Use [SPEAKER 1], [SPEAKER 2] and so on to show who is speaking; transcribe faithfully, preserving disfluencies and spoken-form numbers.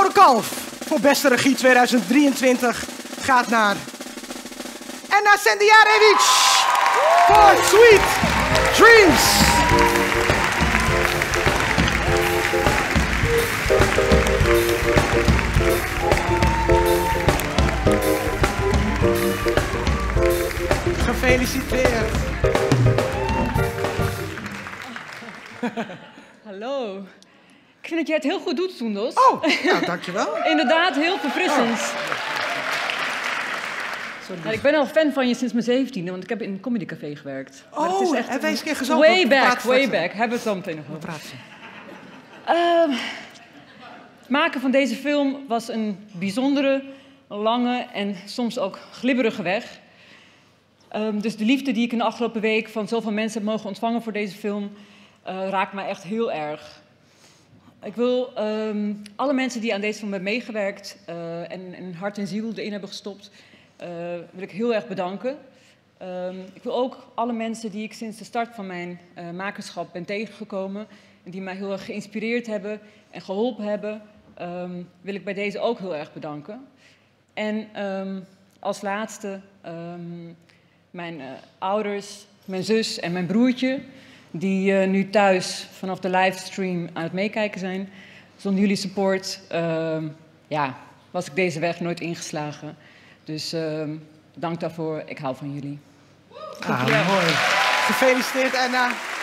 [SPEAKER 1] Gouden Kalf voor beste regie tweeduizend drieëntwintig gaat naar Enna Sendijarewicz voor Sweet Dreams. Gefeliciteerd.
[SPEAKER 2] Hallo. Ik vind dat jij het heel goed doet, Soendos.
[SPEAKER 1] Oh, nou, dankjewel.
[SPEAKER 2] Inderdaad, heel verfrissend.
[SPEAKER 1] Oh. Sorry.
[SPEAKER 2] Nou, ik ben al fan van je sinds mijn zeventiende, want ik heb in een comedycafé gewerkt. Maar
[SPEAKER 1] Oh,
[SPEAKER 2] het is echt
[SPEAKER 1] hebben wij eens een keer gezongen?
[SPEAKER 2] Way
[SPEAKER 1] We
[SPEAKER 2] back,
[SPEAKER 1] praten
[SPEAKER 2] way
[SPEAKER 1] straks
[SPEAKER 2] back. Hebben we het zo meteen nog
[SPEAKER 1] We
[SPEAKER 2] over.
[SPEAKER 1] praten.
[SPEAKER 2] Uh, het maken van deze film was een bijzondere, lange en soms ook glibberige weg. Um, dus de liefde die ik in de afgelopen week van zoveel mensen heb mogen ontvangen voor deze film, uh, raakt mij echt heel erg. Ik wil um, alle mensen die aan deze film hebben meegewerkt uh, en, en hart en ziel erin hebben gestopt, uh, wil ik heel erg bedanken. Um, ik wil ook alle mensen die ik sinds de start van mijn uh, makerschap ben tegengekomen en die mij heel erg geïnspireerd hebben en geholpen hebben, um, wil ik bij deze ook heel erg bedanken. En um, als laatste um, mijn uh, ouders, mijn zus en mijn broertje, die uh, nu thuis vanaf de livestream aan het meekijken zijn. Zonder jullie support uh, ja, was ik deze weg nooit ingeslagen. Dus uh, dank daarvoor. Ik hou van jullie.
[SPEAKER 1] Ah, mooi. Gefeliciteerd, Enna.